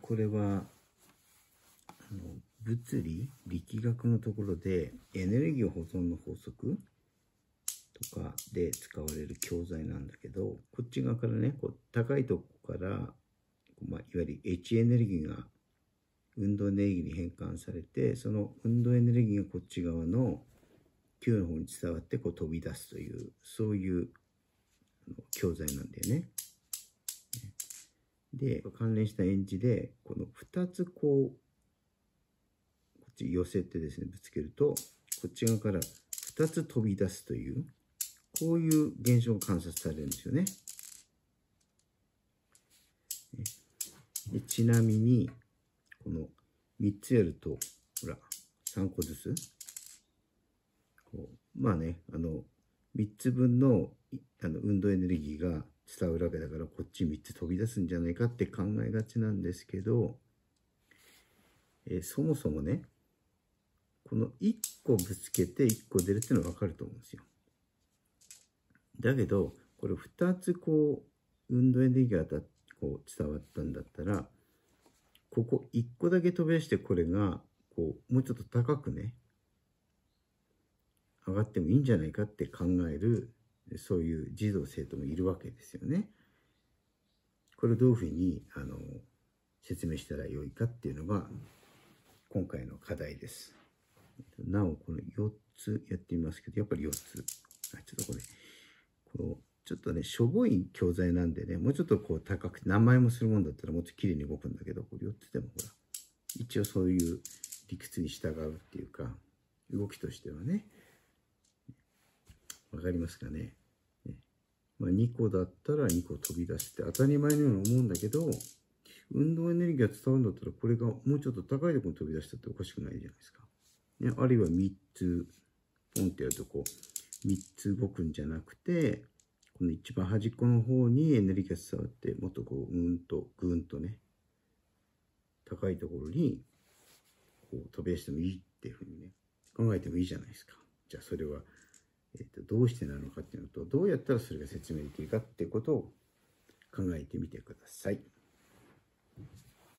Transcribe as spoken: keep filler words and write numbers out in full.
これはあの物理力学のところでエネルギー保存の法則とかで使われる教材なんだけど、こっち側からね、こう高いとこから、まあ、いわゆる H エネルギーが運動エネルギーに変換されて、その運動エネルギーがこっち側の Q の方に伝わってこう飛び出すという、そういう教材なんだよね。で、関連した演じで、このふたつこう、こっち寄せてですね、ぶつけると、こっち側からふたつ飛び出すという、こういう現象が観察されるんですよね。でちなみに、このみっつやると、ほら、さんこずつ。こうまあね、あの、みっつぶんのあの運動エネルギーが伝わるわけだから、こっちみっつ飛び出すんじゃないかって考えがちなんですけど、えー、そもそもね、このいっこぶつけていっこ出るっていうのは分かると思うんですよ。だけど、これふたつこう、運動エネルギーがこう伝わったんだったら、ここいっこだけ飛び出して、これが、こう、もうちょっと高くね、上がってもいいんじゃないかって考える、そういう児童生徒もいるわけですよね。これをどういうふうに、あの、説明したらよいかっていうのが、今回の課題です。なお、このよっつやってみますけど、やっぱりよっつ。あ、ちょっとこれ、この、ちょっとね、しょぼい教材なんでね、もうちょっとこう高くて何万円もするもんだったらもうちょっと綺麗に動くんだけど、これよっつでもほら、一応そういう理屈に従うっていうか、動きとしてはね、わかりますかね。ねまあ、にこだったらにこ飛び出して当たり前のように思うんだけど、運動エネルギーが伝わるんだったら、これがもうちょっと高いところに飛び出したっておかしくないじゃないですか。ね、あるいはみっつ、ポンってやるとこう、みっつ動くんじゃなくて、この一番端っこの方にエネルギーが伝わって、もっとこう、うんと、ぐーんとね、高いところにこう飛び出してもいいっていうふうにね、考えてもいいじゃないですか。じゃあそれは、えーと、どうしてなのかっていうのと、どうやったらそれが説明できるかっていうことを考えてみてください。